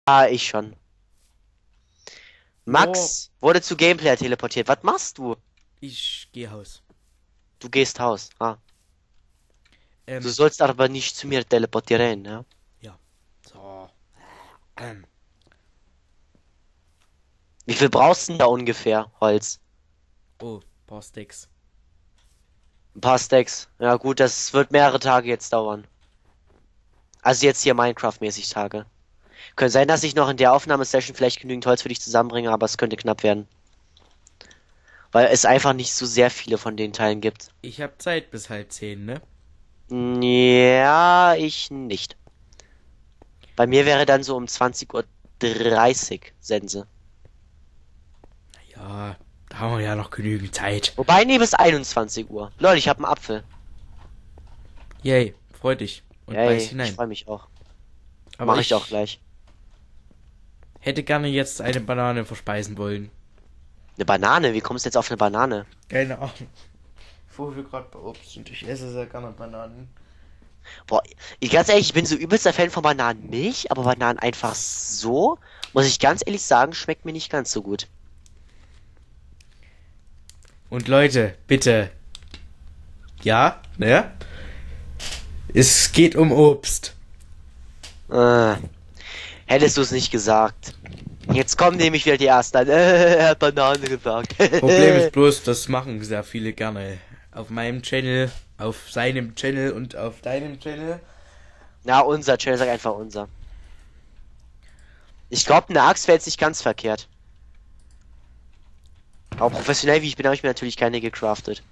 Ah, ich schon. Ja, Max wurde zu Gameplayer teleportiert. Was machst du? ich gehe Haus. Du gehst Haus. Ah. Du Ähm, sollst aber nicht zu mir teleportieren, ja? ja. So. Ähm. Wie viel brauchst du denn da ungefähr? Holz. Oh, paar Sticks. Ein paar Stacks. Ja gut, das wird mehrere Tage jetzt dauern. Also jetzt hier Minecraft-mäßig Tage. Könnte sein, dass ich noch in der Aufnahmesession vielleicht genügend Holz für dich zusammenbringe, aber es könnte knapp werden. Weil es einfach nicht so sehr viele von den Teilen gibt. Ich hab Zeit bis halb 10, ne? Ja, ich nicht. Bei mir wäre dann so um 20:30 Uhr Sense. Ja, da haben wir ja noch genügend Zeit. Wobei, nee, bis 21 Uhr. Leute, ich habe einen Apfel. Yay, freu dich und beiß Yay, ich hinein. freue mich auch. Aber Mache ich auch ich gleich. hätte gerne jetzt eine Banane verspeisen wollen. Eine Banane? Wie kommst du jetzt auf eine Banane? Keine Ahnung. Wo wir gerade bei Obst und ich esse sehr gerne Bananen. Boah, ganz ehrlich, ich bin so übelster Fan von Bananenmilch, aber Bananen einfach so, muss ich ganz ehrlich sagen, schmeckt mir nicht ganz so gut. Und Leute, bitte. Ja, ne? Es geht um Obst. Äh, hättest du es nicht gesagt. Jetzt kommen nämlich wieder die ersten an. Er hat Banane gesagt. Problem ist bloß, das machen sehr viele gerne. Auf meinem Channel, auf seinem Channel und auf deinem Channel. Na, unser Channel, sag einfach unser. Ich glaube, eine Axt wäre jetzt nicht ganz verkehrt. Aber professionell wie ich bin, habe ich mir natürlich keine gecraftet.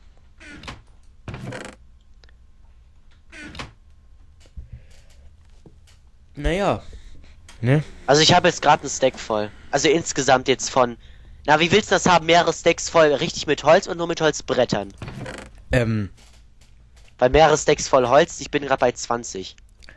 Naja, ne? Also ich habe jetzt gerade einen Stack voll. Also insgesamt jetzt von. Na, wie willst du das haben? Mehrere Stacks voll, richtig mit Holz und nur mit Holzbrettern. Ähm, Weil mehrere Stacks voll Holz, ich bin gerade bei 20.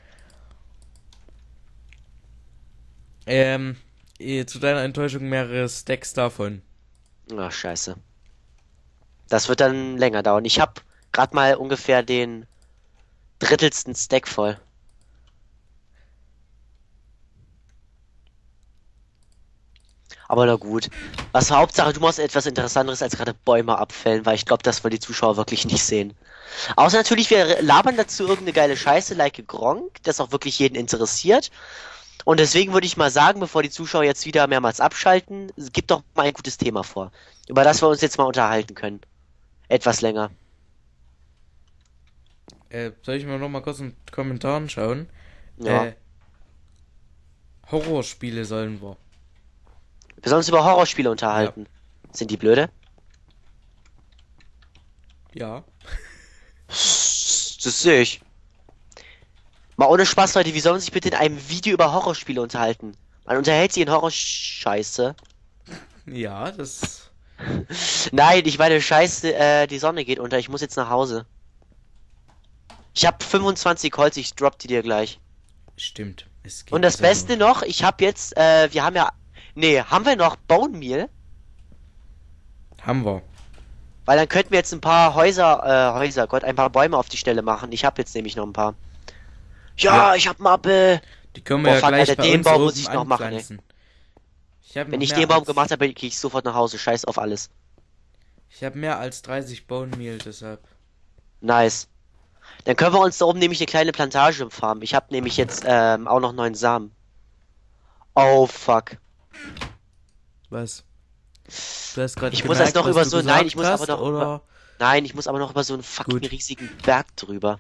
ähm, zu deiner Enttäuschung mehrere Stacks davon. Ach, scheiße. Das wird dann länger dauern. Ich habe gerade mal ungefähr den drittelsten Stack voll. Aber na gut. Was Hauptsache, du machst etwas Interessanteres als gerade Bäume abfällen, weil ich glaube, das wollen die Zuschauer wirklich nicht sehen. Außer natürlich, wir labern dazu irgendeine geile Scheiße, like Gronk, das auch wirklich jeden interessiert. Und deswegen würde ich mal sagen, bevor die Zuschauer jetzt wieder mehrmals abschalten, gib doch mal ein gutes Thema vor, über das wir uns jetzt mal unterhalten können. Etwas länger. Soll ich mal noch mal kurz in den Kommentaren schauen? Ja. Äh, Horrorspiele sollen wir. Wir sollen uns über Horrorspiele Ja. unterhalten. Sind die blöde? Ja. Das sehe ich. Mal ohne Spaß, Leute, wie soll man sich bitte in einem Video über Horrorspiele unterhalten? Man unterhält sich in Horrorscheiße. Ja, das Nein, ich meine Scheiße, die Sonne geht unter, ich muss jetzt nach Hause. Ich habe 25 Holz, ich drop die dir gleich. stimmt. Es Und geht das die Sonne Beste unter. noch, ich habe jetzt, wir haben ja, nee, haben wir noch Bone Meal? Haben wir. Weil dann könnten wir jetzt ein paar Gott, ein paar Bäume auf die Stelle machen. Ich habe jetzt nämlich noch ein paar. Ja, Ja, ich hab Mappe. die können wir Boah, ja fuck, Alter, gleich bei den uns Baum muss oben ich noch machen, ey. anpflanzen. Ich habe Wenn noch ich den mehr Baum als gemacht habe, gehe ich sofort nach Hause. Scheiß auf alles. ich habe mehr als 30 Bone Meal, deshalb. Nice. Dann können wir uns da oben nämlich eine kleine Plantage farmen. Ich habe nämlich jetzt auch noch 9 Samen. Oh fuck. Was? Du hast gerade Ich muss das gemerkt, noch was über du so, nein, ich gesagt muss aber hast, noch über, oder? nein, ich muss aber noch über so einen fucking Gut. riesigen Berg drüber.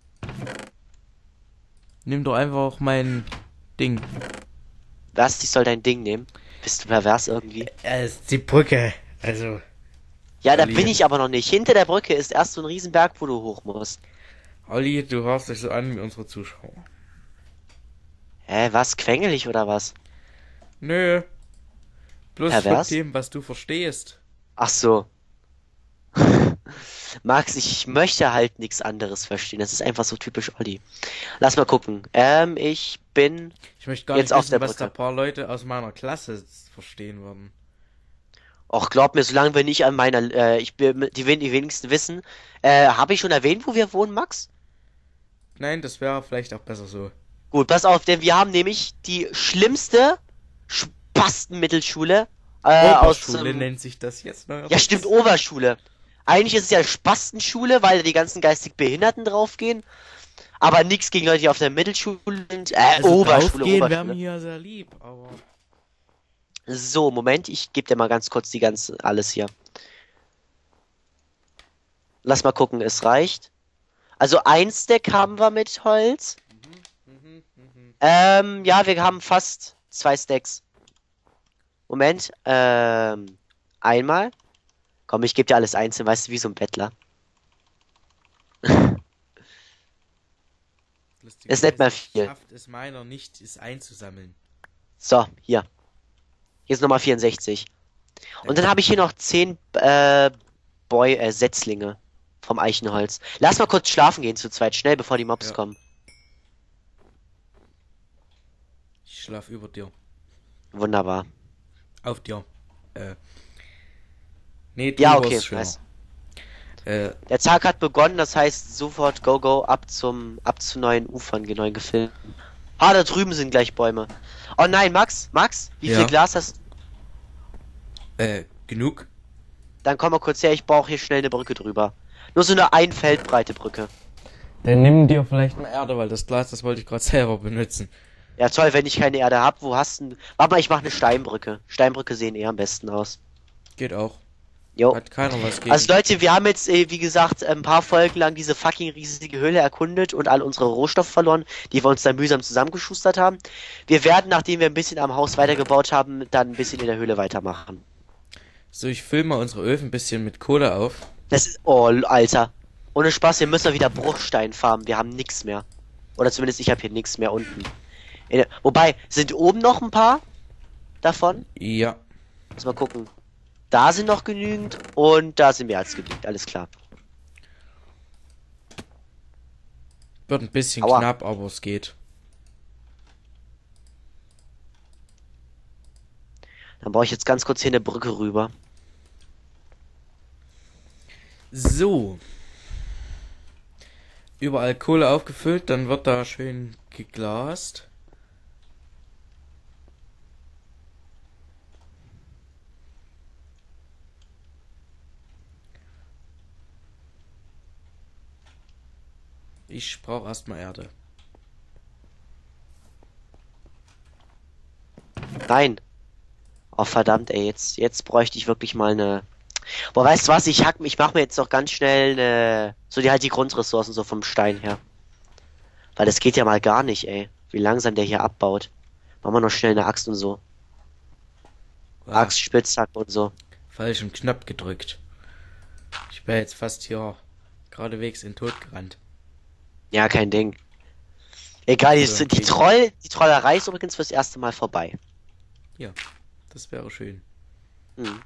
Nimm doch einfach mein Ding. Was? Ich soll dein Ding nehmen? Bist du pervers irgendwie? Es ist die Brücke. Also, Ja, da bin Olli. ich aber noch nicht. Hinter der Brücke ist erst so ein Riesenberg, wo du hoch musst. Olli, du hörst dich so an wie unsere Zuschauer. Hä, was? Quengelig oder was? Nö. Bloß von Pervers? dem, was du verstehst. Ach so. Max, ich möchte halt nichts anderes verstehen. Das ist einfach so typisch Olli. Lass mal gucken. Ich bin Ich möchte gar jetzt nicht auf der wissen, was da Brücke. ein paar Leute aus meiner Klasse verstehen würden. Och, glaub mir, solange wir nicht an meiner, ich bin, die wenigsten wissen. Habe ich schon erwähnt, wo wir wohnen, Max? Nein, das wäre vielleicht auch besser so. Gut, pass auf, denn wir haben nämlich die schlimmste Spastenmittelschule aus Oberschule nennt sich das jetzt ja, stimmt, neuerdings. Oberschule. Eigentlich ist es ja Spastenschule, weil da die ganzen geistig Behinderten draufgehen. Aber nichts gegen Leute, die auf der Mittelschule sind. Also Oberschule, draufgehen wäre Oberschule. mir sehr lieb, aber So, Moment, ich gebe dir mal ganz kurz die ganze, alles hier. Lass mal gucken, es reicht. Also ein Stack haben wir mit Holz. Ja, wir haben fast 2 Stacks. Moment, einmal. Komm, ich gebe dir alles einzeln, weißt du, wie so ein Bettler. Ist nicht mehr lustigerweise viel. schafft es meiner nicht, es einzusammeln. So, hier. Hier ist Nummer 64. Und dann Danke. habe ich hier noch 10 Setzlinge vom Eichenholz. Lass mal kurz schlafen gehen zu zweit, schnell, bevor die Mobs Ja, kommen. ich schlaf über dir. Wunderbar. Auf dir. Äh, nee, Ja, drüber okay, ist schöner. nice. Äh, Der Tag hat begonnen, das heißt sofort Go Go ab zu neuen Ufern, neuen Gefilden. Ah, da drüben sind gleich Bäume. Oh nein, Max, wie viel Ja. Glas hast? Genug? Dann komm mal kurz her, ich brauche hier schnell eine Brücke drüber. Nur so eine Feldbreite Brücke. Dann nimm dir vielleicht eine Erde, weil das Glas, das wollte ich gerade selber benutzen. Ja toll, wenn ich keine Erde hab, wo hast du? Warte mal, ich mache eine Steinbrücke. Steinbrücke sehen eher am besten aus. Geht auch. Jo. Hat keiner was gegen. Also Leute, wir haben jetzt, wie gesagt, ein paar Folgen lang diese fucking riesige Höhle erkundet und all unsere Rohstoffe verloren, die wir uns dann mühsam zusammengeschustert haben. Wir werden, nachdem wir ein bisschen am Haus weitergebaut haben, dann ein bisschen in der Höhle weitermachen. So, ich fülle mal unsere Öfen ein bisschen mit Kohle auf. Das ist, oh, Alter. Ohne Spaß, wir müssen wieder Bruchstein farmen. Wir haben nichts mehr. Oder zumindest ich habe hier nichts mehr unten. Wobei, sind oben noch ein paar davon? Ja. Muss mal gucken. Da sind noch genügend und da sind mehr als genügend. Alles klar. Wird ein bisschen Aua. knapp, aber es geht. Dann baue ich jetzt ganz kurz hier eine Brücke rüber. So. Überall Kohle aufgefüllt, dann wird da schön geglast. Ich brauche erstmal Erde. Nein. Oh verdammt, ey, jetzt bräuchte ich wirklich mal eine. Boah, weißt du was? Ich mache mir jetzt doch ganz schnell eine. So die Grundressourcen so vom Stein her. Weil das geht ja mal gar nicht, ey. Wie langsam der hier abbaut. Machen wir noch schnell eine Axt und so. Ah, Axt, Spitzhack und so. falschen Knopf gedrückt. Ich wäre jetzt fast hier geradewegs in den Tod gerannt. Ja, kein Ding. Egal, Also, die Trollerei ist übrigens fürs erste Mal vorbei. ja, das wäre schön. Hm.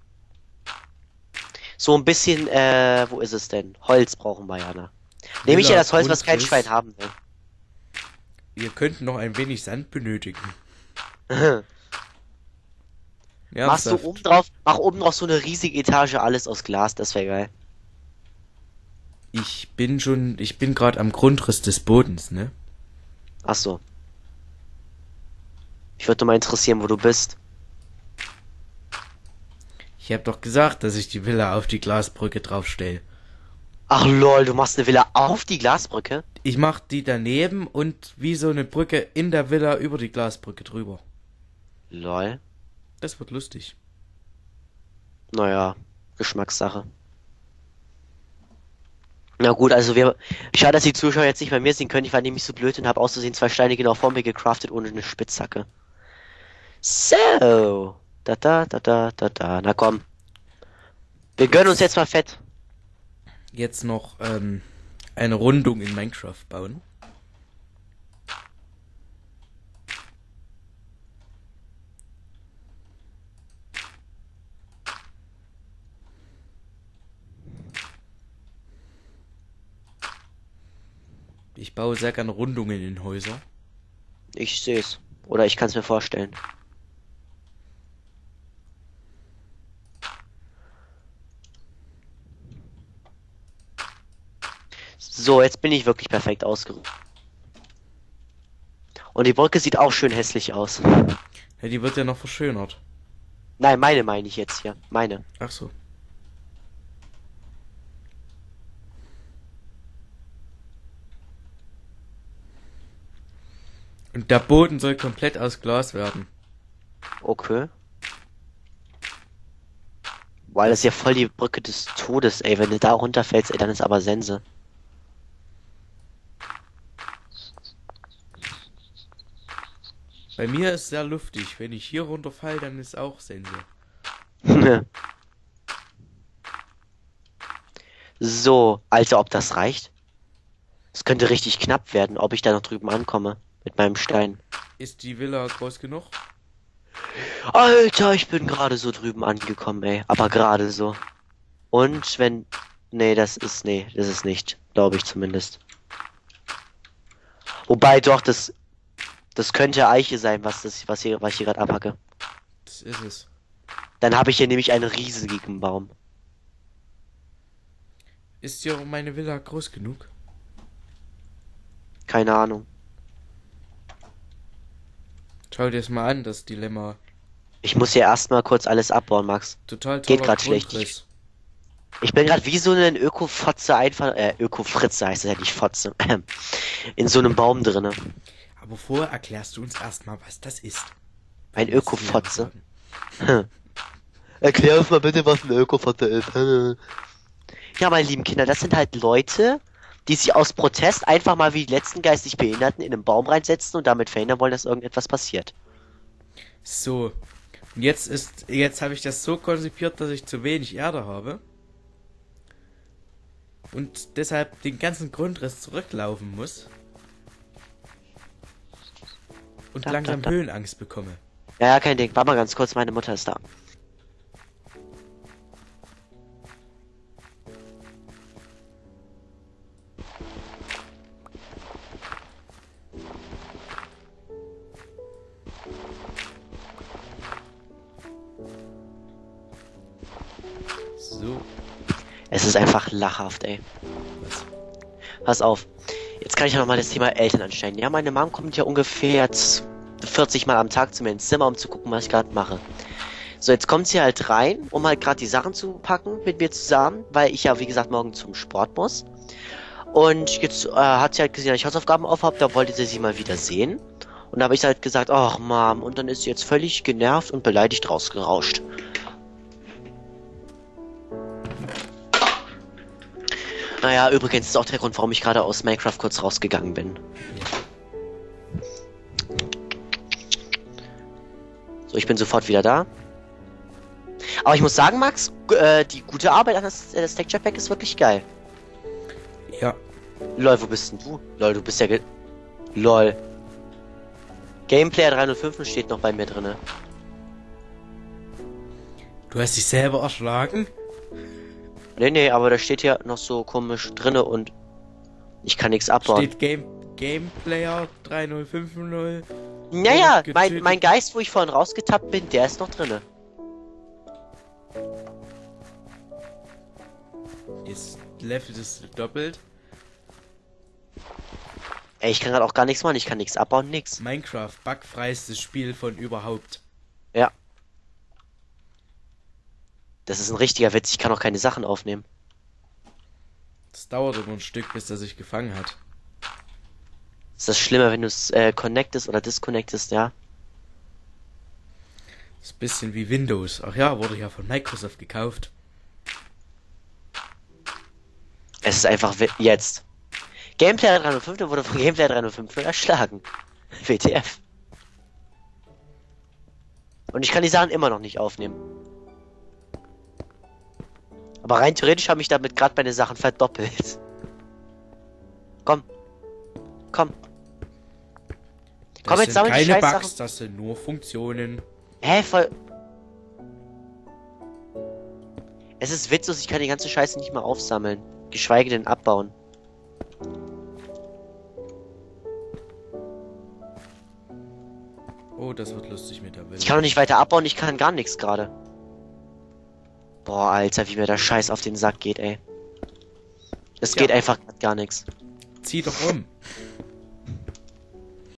So ein bisschen, wo ist es denn? Holz brauchen wir ja, ne? Nehme ich ja das Holz, was kein Grundriss. Schwein haben Wir könnten noch ein wenig Sand benötigen. will. Machst du Ernsthaft. oben drauf, mach oben drauf so eine riesige Etage, alles aus Glas, das wäre geil. Ich bin gerade am Grundriss des Bodens, ne? Ach so. Ich würde nur mal interessieren, wo du bist. Ich habe doch gesagt, dass ich die Villa auf die Glasbrücke draufstelle. Ach lol, du machst eine Villa auf die Glasbrücke? Ich mach die daneben und wie so eine Brücke in der Villa über die Glasbrücke drüber. Lol. Das wird lustig. Naja, Geschmackssache. Na gut, also schade, dass die Zuschauer jetzt nicht bei mir sehen können. Ich war nämlich so blöd und habe aus Versehen 2 Steine genau vor mir gecraftet ohne eine Spitzhacke. So. Da. Na komm. Wir gönnen uns jetzt mal Fett. Jetzt noch eine Rundung in Minecraft bauen. Ich baue sehr gerne Rundungen in Häuser. Ich sehe es. Oder ich kann es mir vorstellen. So, jetzt bin ich wirklich perfekt ausgerüstet. Und die Brücke sieht auch schön hässlich aus. Ja, die wird ja noch verschönert. Nein, meine ich jetzt hier. Meine. Ach so. Und der Boden soll komplett aus Glas werden. Okay. Weil das ist ja voll die Brücke des Todes, ey. Wenn du da runterfällst, ey, dann ist aber Sense. Bei mir ist sehr luftig. Wenn ich hier runterfall, dann ist auch Sense. So, Alter, ob das reicht? Es könnte richtig knapp werden, ob ich da noch drüben ankomme. Mit meinem Stein. Ist die Villa groß genug? Alter, ich bin gerade so drüben angekommen, ey. Aber gerade so. Und wenn... Nee, das ist nicht. Glaube ich zumindest. Wobei doch, das könnte Eiche sein, was ich hier gerade abhacke. Das ist es. Dann habe ich hier nämlich einen riesigen Baum. Ist hier meine Villa groß genug? Keine Ahnung. Schau dir das mal an, das Dilemma. Ich muss hier erstmal kurz alles abbauen, Max. Total Geht toller grad schlecht. Grundriss. Ich bin gerade wie so ein Öko-Fotze einfach... Öko-Fritze heißt es ja nicht Fotze. In so einem Baum drinne. Aber vorher erklärst du uns erstmal, was das ist. Ein Öko-Fotze. Erklär uns mal bitte, was ein Öko-Fotze ist. Ja, meine lieben Kinder, das sind halt Leute, die sich aus Protest einfach mal wie die letzten geistig Behinderten in einen Baum reinsetzen und damit verhindern wollen, dass irgendetwas passiert. So. Und jetzt habe ich das so konzipiert, dass ich zu wenig Erde habe. Und deshalb den ganzen Grundriss zurücklaufen muss. Und langsam Höhenangst bekomme. Ja, kein Ding. Warte mal ganz kurz, meine Mutter ist da. So. Es ist einfach lachhaft, ey. Was? Pass auf. Jetzt kann ich ja nochmal das Thema Eltern anschneiden. Ja, meine Mom kommt ja ungefähr 40 Mal am Tag zu mir ins Zimmer, um zu gucken, was ich gerade mache. So, jetzt kommt sie halt rein, um halt gerade die Sachen zu packen mit mir zusammen, weil ich ja, wie gesagt, morgen zum Sport muss. Und jetzt hat sie halt gesehen, dass ich Hausaufgaben aufhab, da wollte sie mal wieder sehen. Und da habe ich halt gesagt, ach Mom, und dann ist sie jetzt völlig genervt und beleidigt rausgerauscht. Naja, übrigens ist auch der Grund, warum ich gerade aus Minecraft kurz rausgegangen bin. So, ich bin sofort wieder da. Aber ich muss sagen, Max, die gute Arbeit an das Texture Pack ist wirklich geil. Ja. Lol, wo bist denn du? Lol, du bist ja Lol. Gameplayer 305 steht noch bei mir drinne. Du hast dich selber erschlagen? Nee, aber da steht ja noch so komisch drinne und ich kann nichts abbauen. Steht Gameplayer 3050. Naja, mein Geist, wo ich vorhin rausgetappt bin, der ist noch drinne. Jetzt Level ist doppelt. Ey, ich kann gerade auch gar nichts machen, ich kann nichts abbauen, nix. Minecraft, bugfreiestes Spiel von überhaupt. Ja. Das ist ein richtiger Witz, ich kann auch keine Sachen aufnehmen. Das dauert immer ein Stück, bis er sich gefangen hat. Ist das schlimmer, wenn du es connectest oder disconnectest, ja? Das ist ein bisschen wie Windows. Ach ja, wurde ja von Microsoft gekauft. Es ist einfach jetzt. Gameplayer 305 wurde von Gameplayer 305 erschlagen. WTF. Und ich kann die Sachen immer noch nicht aufnehmen. Aber rein theoretisch habe ich damit gerade meine Sachen verdoppelt. Komm. Komm, Das jetzt sind sammeln die keine Scheißsachen. Bugs, das sind nur Funktionen. Hä, voll... Es ist witzlos, ich kann die ganze Scheiße nicht mehr aufsammeln. Geschweige denn abbauen. Oh, das wird lustig mit der Welt. Ich kann doch nicht weiter abbauen, ich kann gar nichts gerade. Boah, Alter, wie mir der Scheiß auf den Sack geht, ey. Es geht einfach gar nichts. Zieh doch um.